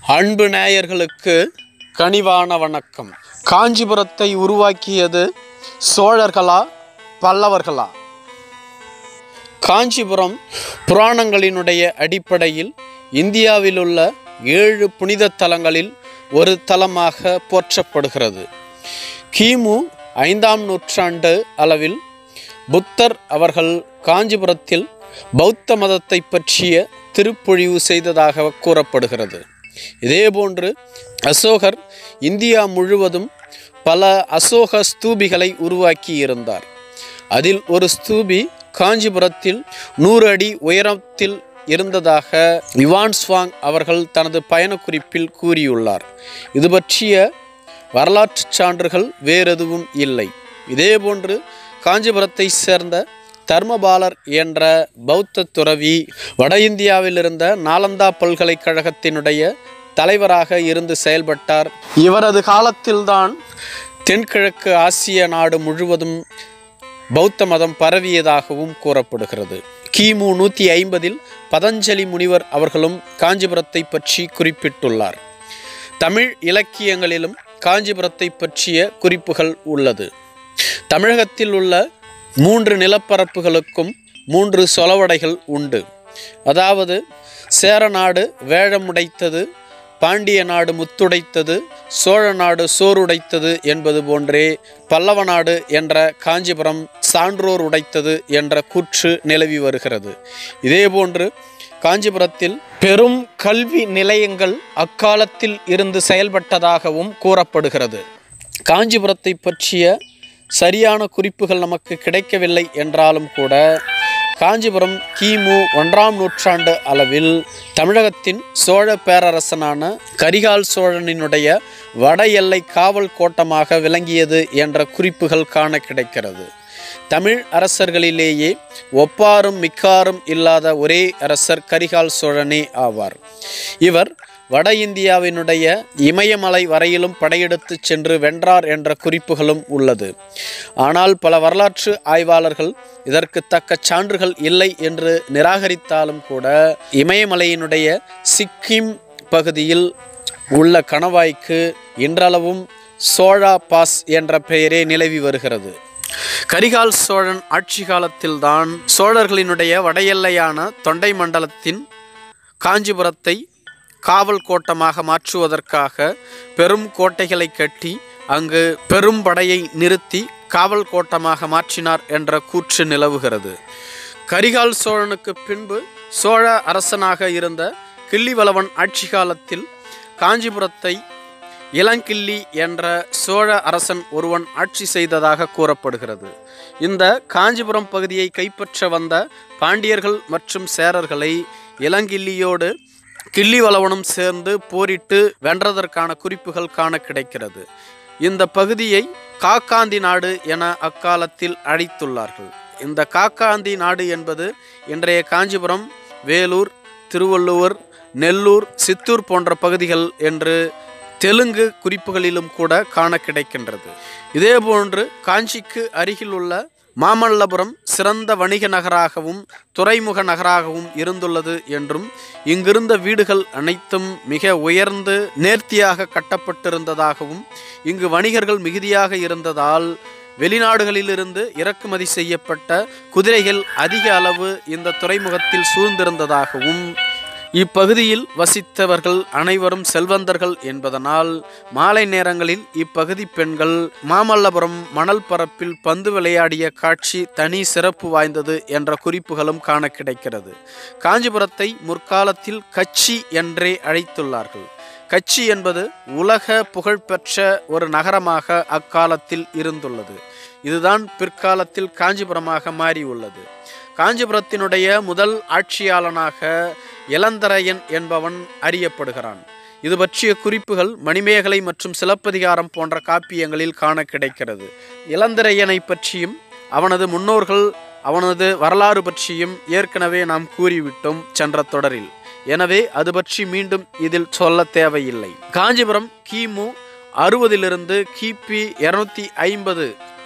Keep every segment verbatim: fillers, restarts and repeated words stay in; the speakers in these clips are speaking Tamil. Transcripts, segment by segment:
அன்பு நேயர்களுக்கு கனிவான வணக்கம். காஞ்சிபுரத்தை உருவாக்கியது சோழர்களா பல்லவர்களா? காஞ்சிபுரம் புராணங்களினுடைய அடிப்படையில் இந்தியாவில் உள்ள ஏழு புனித தலங்களில் ஒரு தலமாக போற்றப்படுகிறது. கிமு ஐந்தாம் நூற்றாண்டு அளவில் புத்தர் அவர்கள் காஞ்சிபுரத்தில் பௌத்த மதத்தை பற்றிய திருப்பொழிவு செய்ததாக கூறப்படுகிறது. இதேபோன்று அசோகர் இந்தியா முழுவதும் பல அசோக ஸ்தூபிகளை உருவாக்கி இருந்தார். அதில் ஒரு ஸ்தூபி காஞ்சிபுரத்தில் நூறு அடி உயரத்தில் இருந்ததாக யுவான்ஸ்வாங் அவர்கள் தனது பயணக்குறிப்பில் கூறியுள்ளார். இது பற்றிய வரலாற்று சான்றுகள் வேறெதுவும் இல்லை. இதேபோன்று காஞ்சிபுரத்தை சேர்ந்த தர்மபாலர் என்ற பௌத்த துறவி வட இந்தியாவில் இருந்த நாலந்தா பல்கலைக்கழகத்தினுடைய தலைவராக இருந்து செயல்பட்டார். இவரது காலத்தில்தான் தென்கிழக்கு ஆசிய நாடு முழுவதும் பௌத்த மதம் பரவியதாகவும் கூறப்படுகிறது. கிமு நூற்றி ஐம்பதில் பதஞ்சலி முனிவர் அவர்களும் காஞ்சிபுரத்தை பற்றி குறிப்பிட்டுள்ளார். தமிழ் இலக்கியங்களிலும் காஞ்சிபுரத்தை பற்றிய குறிப்புகள் உள்ளது. தமிழகத்தில் உள்ள மூன்று நிலப்பரப்புகளுக்கும் மூன்று சொலவடைகள் உண்டு. அதாவது சேரநாடு வேழமுடைத்தது, பாண்டிய நாடு முத்துடைத்தது, சோழ நாடு சோறுடைத்தது என்பது போன்றே பல்லவ நாடு என்ற காஞ்சிபுரம் சான்றோர் உடைத்தது என்ற கூற்று நிலவி வருகிறது. இதேபோன்று காஞ்சிபுரத்தில் பெரும் கல்வி நிலையங்கள் அக்காலத்தில் இருந்து செயல்பட்டதாகவும் கூறப்படுகிறது. காஞ்சிபுரத்தை பற்றிய சரியான குறிப்புகள் நமக்கு கிடைக்கவில்லை என்றாலும் கூட காஞ்சிபுரம் கிமு ஒன்றாம் நூற்றாண்டு அளவில் தமிழகத்தின் சோழ பேரரசனான கரிகால் சோழனினுடைய வட எல்லை காவல் கோட்டமாக விளங்கியது என்ற குறிப்புகள் காண கிடைக்கிறது. தமிழ் அரசர்களிலேயே ஒப்பாரும் மிக்காரும் இல்லாத ஒரே அரசர் கரிகால் சோழனே ஆவார். இவர் வட இந்தியாவினுடைய இமயமலை வரையிலும் படையெடுத்து சென்று வென்றார் என்ற குறிப்புகளும் உள்ளது. ஆனால் பல வரலாற்று ஆய்வாளர்கள் இதற்கு தக்க சான்றுகள் இல்லை என்று நிராகரித்தாலும் கூட இமயமலையினுடைய சிக்கிம் பகுதியில் உள்ள கணவாய்க்கு இன்றளவும் சோழா பாஸ் என்ற பெயரே நிலவி வருகிறது. கரிகால் சோழன் ஆட்சி காலத்தில்தான் சோழர்களினுடைய வட எல்லையான தொண்டை மண்டலத்தின் காஞ்சிபுரத்தை காவல் கோட்டமாக மாற்றுவதற்காக பெரும் கோட்டைகளை கட்டி அங்கு பெரும் படையை நிறுத்தி காவல் கோட்டமாக மாற்றினார் என்ற கூற்று நிலவுகிறது. கரிகால் சோழனுக்கு பின்பு சோழ அரசனாக இருந்த கிள்ளிவளவன் ஆட்சி காலத்தில் காஞ்சிபுரத்தை இளங்கிள்ளி என்ற சோழ அரசன் ஒருவன் ஆட்சி செய்ததாக கூறப்படுகிறது. இந்த காஞ்சிபுரம் பகுதியை கைப்பற்ற வந்த பாண்டியர்கள் மற்றும் சேரர்களை இளங்கிள்ளியோடு கிள்ளிவளவனும் சேர்ந்து போரிட்டு வென்றதற்கான குறிப்புகள் காண கிடைக்கிறது. இந்த பகுதியை காக்காந்தி நாடு என அக்காலத்தில் அழைத்துள்ளார்கள். இந்த காக்காந்தி நாடு என்பது இன்றைய காஞ்சிபுரம், வேலூர், திருவள்ளுவர், நெல்லூர், சித்தூர் போன்ற பகுதிகள் என்று தெலுங்கு குறிப்புகளிலும் கூட காண கிடைக்கின்றது. இதேபோன்று காஞ்சிக்கு அருகில் உள்ள மாமல்லபுரம் சிறந்த வணிக நகராகவும் துறைமுக நகராகவும் இருந்துள்ளது என்றும் இங்கிருந்த வீடுகள் அனைத்தும் மிக உயர்ந்து நேர்த்தியாக கட்டப்பட்டிருந்ததாகவும் இங்கு வணிகர்கள் மிகுதியாக இருந்ததால் வெளிநாடுகளிலிருந்து இறக்குமதி செய்யப்பட்ட குதிரைகள் அதிக அளவு இந்த துறைமுகத்தில் சூழ்ந்திருந்ததாகவும் இப்பகுதியில் வசித்தவர்கள் அனைவரும் செல்வந்தர்கள் என்பதனால் மாலை நேரங்களில் இப்பகுதி பெண்கள் மாமல்லபுரம் மணல் பரப்பில் பந்து விளையாடிய காட்சி தனி சிறப்பு வாய்ந்தது என்ற குறிப்புகளும் காண கிடைக்கிறது. காஞ்சிபுரத்தை முற்காலத்தில் கச்சி என்றே அழைத்துள்ளார்கள். கச்சி என்பது உலக புகழ்பெற்ற ஒரு நகரமாக அக்காலத்தில் இருந்துள்ளது. இதுதான் பிற்காலத்தில் காஞ்சிபுரமாக மாறியுள்ளது. காஞ்சிபுரத்தினுடைய முதல் ஆட்சியாளனாக இளந்தரையன் என்பவன் அறியப்படுகிறான். இது பற்றிய குறிப்புகள் மணிமேகலை மற்றும் சிலப்பதிகாரம் போன்ற காப்பியங்களில் காண கிடைக்கிறது. இளந்தரையனை பற்றியும் அவனது முன்னோர்கள் அவனது வரலாறு பற்றியும் ஏற்கனவே நாம் கூறிவிட்டோம் சென்ற தொடரில். எனவே அது பற்றி மீண்டும் இதில் சொல்ல தேவையில்லை. காஞ்சிபுரம் கிமு அறுபதிலிருந்து கிபி இருநூத்தி ஐம்பது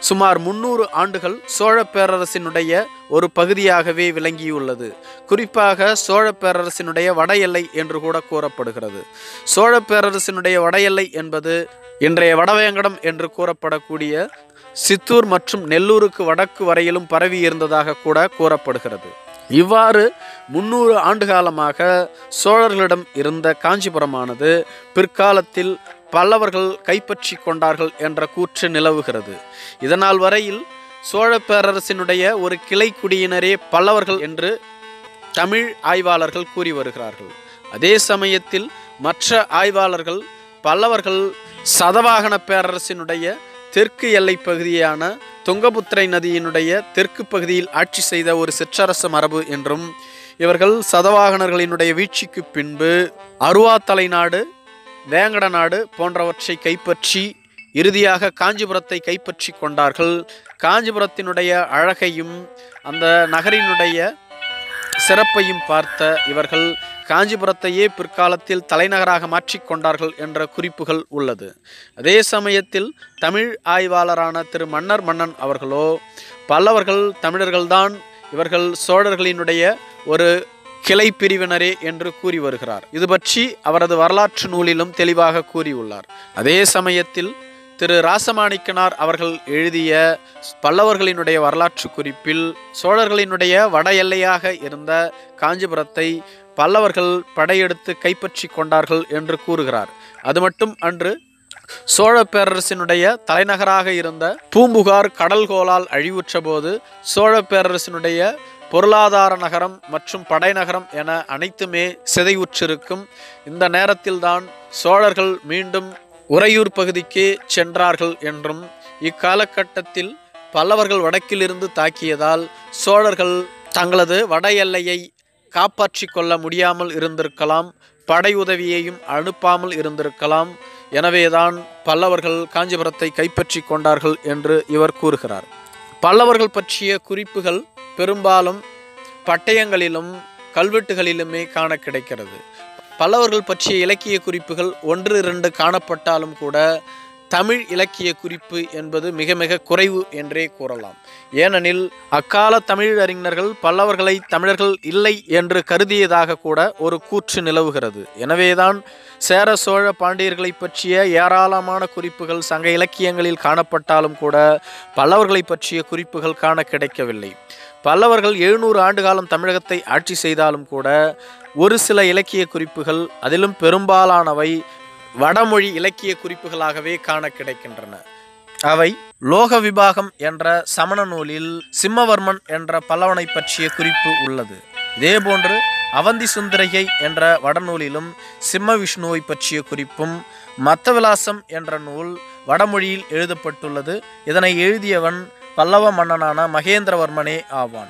சுமார் முன்னூறு ஆண்டுகள் சோழ பேரரசினுடைய ஒரு பகுதியாகவே விளங்கியுள்ளது. குறிப்பாக சோழ பேரரசினுடைய வட எல்லை என்று கூட கூறப்படுகிறது. சோழ பேரரசினுடைய வட எல்லை என்பது இன்றைய வடவேங்கடம் என்று கூறப்படக்கூடிய சித்தூர் மற்றும் நெல்லூருக்கு வடக்கு வரையிலும் பரவி இருந்ததாக கூட கூறப்படுகிறது. இவ்வாறு முன்னூறு ஆண்டு காலமாக சோழர்களிடம் இருந்த காஞ்சிபுரமானது பிற்காலத்தில் பல்லவர்கள் கைப்பற்றி கொண்டார்கள் என்ற கூற்று நிலவுகிறது. இதனால் வரையில் சோழ பேரரசினுடைய ஒரு கிளை குடியினரே பல்லவர்கள் என்று தமிழ் ஆய்வாளர்கள் கூறி வருகிறார்கள். அதே சமயத்தில் மற்ற ஆய்வாளர்கள் பல்லவர்கள் சதவாகன பேரரசினுடைய தெற்கு எல்லை பகுதியான துங்கபுத்திரை நதியினுடைய தெற்கு பகுதியில் ஆட்சி செய்த ஒரு சிற்றரச மரபு என்றும், இவர்கள் சதவாகனர்களினுடைய வீழ்ச்சிக்கு பின்பு அருவாத்தலை நாடு, வேங்கட நாடு போன்றவற்றை கைப்பற்றி இறுதியாக காஞ்சிபுரத்தை கைப்பற்றி கொண்டார்கள். காஞ்சிபுரத்தினுடைய அழகையும் அந்த நகரினுடைய சிறப்பையும் பார்த்த இவர்கள் காஞ்சிபுரத்தையே பிற்காலத்தில் தலைநகராக மாற்றிக்கொண்டார்கள் என்ற குறிப்புகள் உள்ளது. அதே சமயத்தில் தமிழ் ஆய்வாளரான திரு மன்னர் மன்னன் அவர்களோ பல்லவர்கள் தமிழர்கள்தான், இவர்கள் சோழர்களினுடைய ஒரு கிளை பிரிவினரே என்று கூறி வருகிறார். இது பற்றி அவரது வரலாற்று நூலிலும் தெளிவாக கூறியுள்ளார். அதே சமயத்தில் திரு ராசமாணிக்கனார் அவர்கள் எழுதிய பல்லவர்களினுடைய வரலாற்று குறிப்பில் சோழர்களினுடைய வட எல்லையாக இருந்த காஞ்சிபுரத்தை பல்லவர்கள் படையெடுத்து கைப்பற்றி கொண்டார்கள் என்று கூறுகிறார். அது மட்டும் அன்று சோழ பேரரசினுடைய தலைநகராக இருந்த பூம்புகார் கடல்கோளால் அழிவுற்ற போது சோழ பேரரசினுடைய பொருளாதார நகரம் மற்றும் படைநகரம் என அனைத்துமே சிதைவுற்றிருக்கும். இந்த நேரத்தில்தான் சோழர்கள் மீண்டும் உறையூர் பகுதிக்கு சென்றார்கள் என்றும், இக்காலகட்டத்தில் பல்லவர்கள் வடக்கிலிருந்து தாக்கியதால் சோழர்கள் தங்களது வட எல்லையை காப்பாற்றி கொள்ள முடியாமல் இருந்திருக்கலாம், படை உதவியையும் அனுப்பாமல் இருந்திருக்கலாம். எனவேதான் பல்லவர்கள் காஞ்சிபுரத்தை கைப்பற்றி கொண்டார்கள் என்று இவர் கூறுகிறார். பல்லவர்கள் பற்றிய குறிப்புகள் பெரும்பாலும் பட்டயங்களிலும் கல்வெட்டுகளிலுமே காண கிடைக்கிறது. பல்லவர்கள் பற்றிய இலக்கிய குறிப்புகள் ஒன்று இரண்டு காணப்பட்டாலும் கூட தமிழ் இலக்கிய குறிப்பு என்பது மிக மிக குறைவு என்றே கூறலாம். ஏனெனில் அக்கால தமிழ் அறிஞர்கள் பல்லவர்களை தமிழர்கள் இல்லை என்று கருதியதாக கூட ஒரு கூற்று நிலவுகிறது. எனவேதான் சேர சோழ பாண்டியர்களை பற்றிய ஏராளமான குறிப்புகள் சங்க இலக்கியங்களில் காணப்பட்டாலும் கூட பல்லவர்களை பற்றிய குறிப்புகள் காண கிடைக்கவில்லை. பல்லவர்கள் எழுநூறு ஆண்டு காலம் தமிழகத்தை ஆட்சி செய்தாலும் கூட ஒரு சில இலக்கிய குறிப்புகள், அதிலும் பெரும்பாலானவை வடமொழி இலக்கிய குறிப்புகளாகவே காண கிடைக்கின்றன. அவை லோக விபாகம் என்ற சமண நூலில் சிம்மவர்மன் என்ற பல்லவனை பற்றிய குறிப்பு உள்ளது. இதேபோன்று அவந்தி சுந்தரிகை என்ற வடநூலிலும் சிம்ம விஷ்ணுவை பற்றிய குறிப்பும், மத்தவிலாசம் என்ற நூல் வடமொழியில் எழுதப்பட்டுள்ளது. இதனை எழுதியவன் பல்லவ மன்னனான மகேந்திரவர்மனே ஆவான்.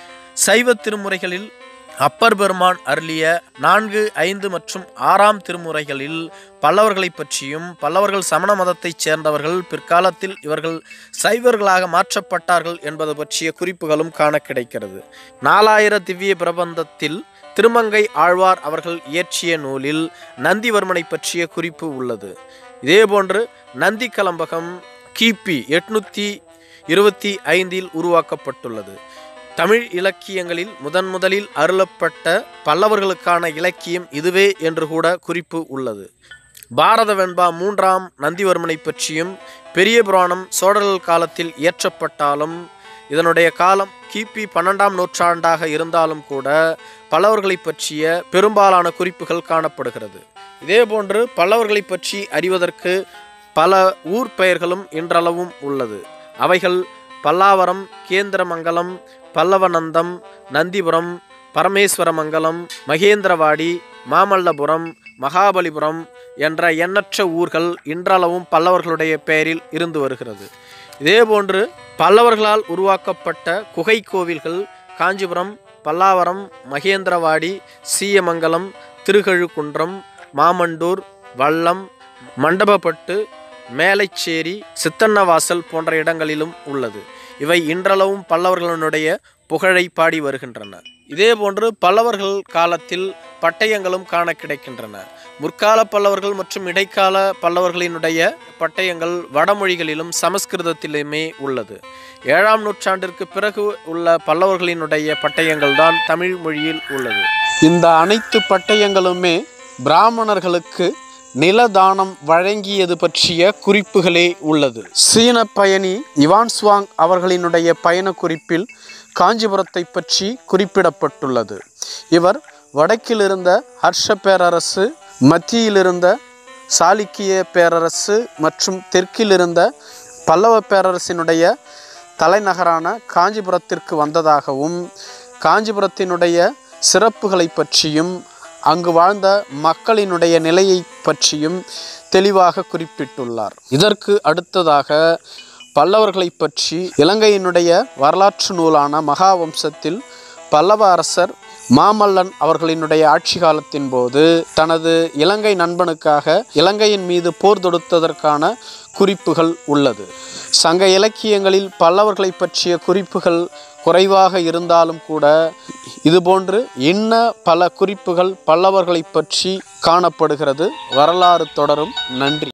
சைவ திருமுறைகளில் அப்பர் பெருமான் அருளிய நான்கு ஐந்து மற்றும் ஆறாம் திருமுறைகளில் பல்லவர்களை பற்றியும், பல்லவர்கள் சமண மதத்தைச் சேர்ந்தவர்கள், பிற்காலத்தில் இவர்கள் சைவர்களாக மாற்றப்பட்டார்கள் என்பது பற்றிய குறிப்புகளும் காண கிடைக்கிறது. நாலாயிர திவ்ய பிரபந்தத்தில் திருமங்கை ஆழ்வார் அவர்கள் இயற்றிய நூலில் நந்திவர்மனை பற்றிய குறிப்பு உள்ளது. இதேபோன்று நந்தி கலம்பகம் கிபி எட்நூத்தி இருபத்தி ஐந்தில் உருவாக்கப்பட்டுள்ளது. தமிழ் இலக்கியங்களில் முதன் முதலில் அருளப்பட்ட பல்லவர்களுக்கான இலக்கியம் இதுவே என்று கூட குறிப்பு உள்ளது. பாரத வெண்பா மூன்றாம் நந்திவர்மனை பற்றியும் பெரிய புராணம் சோழர்கள் காலத்தில் இயற்றப்பட்டாலும் இதனுடைய காலம் கிபி பன்னெண்டாம் நூற்றாண்டாக இருந்தாலும் கூட பல்லவர்களை பற்றிய பெரும்பாலான குறிப்புகள் காணப்படுகிறது. இதேபோன்று பல்லவர்களை பற்றி அறிவதற்கு பல ஊர் பெயர்களும் இன்றளவும் உள்ளது. அவைகள் பல்லாவரம், கேந்திரமங்கலம், பல்லவநந்தம், நந்திபுரம், பரமேஸ்வரமங்கலம், மகேந்திரவாடி, மாமல்லபுரம், மகாபலிபுரம் என்ற எண்ணற்ற ஊர்கள் இன்றளவும் பல்லவர்களுடைய பெயரில் இருந்து வருகிறது. இதேபோன்று பல்லவர்களால் உருவாக்கப்பட்ட குகை கோவில்கள் காஞ்சிபுரம், பல்லாவரம், மகேந்திரவாடி, சீயமங்கலம், திருக்கழுக்குன்றம், மாமண்டூர், வல்லம், மண்டபப்பட்டு, மேலைச்சேரி, சித்தன்னவாசல் போன்ற இடங்களிலும் உள்ளது. இவை இன்றளவும் பல்லவர்களுடைய புகழை பாடி வருகின்றன. இதேபோன்று பல்லவர்கள் காலத்தில் பட்டயங்களும் காண கிடைக்கின்றன. முற்கால பல்லவர்கள் மற்றும் இடைக்கால பல்லவர்களினுடைய பட்டயங்கள் வடமொழிகளிலும் சமஸ்கிருதத்திலுமே உள்ளது. ஏழாம் நூற்றாண்டிற்கு பிறகு உள்ள பல்லவர்களினுடைய பட்டயங்கள் தான் தமிழ் மொழியில் உள்ளது. இந்த அனைத்து பட்டயங்களுமே பிராமணர்களுக்கு நிலதானம் வழங்கியது பற்றிய குறிப்புகளே உள்ளது. சீன பயணி யுவான்சுவாங் அவர்களினுடைய பயண குறிப்பில் காஞ்சிபுரத்தை பற்றி குறிப்பிடப்பட்டுள்ளது. இவர் வடக்கில் இருந்த ஹர்ஷ பேரரசு, மத்தியில் இருந்த சாளுக்கிய பேரரசு மற்றும் தெற்கில் இருந்த பல்லவ பேரரசினுடைய தலைநகரான காஞ்சிபுரத்திற்கு வந்ததாகவும், காஞ்சிபுரத்தினுடைய சிறப்புகளை பற்றியும் அங்கு வாழ்ந்த மக்களினுடைய நிலையை பற்றியும் தெளிவாக குறிப்பிட்டுள்ளார். இதற்கு அடுத்ததாக பல்லவர்களை பற்றி இலங்கையினுடைய வரலாற்று நூலான மகாவம்சத்தில் பல்லவ அரசர் மாமல்லன் அவர்களினுடைய ஆட்சி காலத்தின் போது தனது இலங்கை நண்பனுக்காக இலங்கையின் மீது போர் தொடுத்ததற்கான குறிப்புகள் உள்ளது. சங்க இலக்கியங்களில் பல்லவர்களை பற்றிய குறிப்புகள் குறைவாக இருந்தாலும் கூட இதுபோன்று இன்ன பல குறிப்புகள் பல்லவர்களை பற்றி காணப்படுகிறது. வரலாறு தொடரும். நன்றி.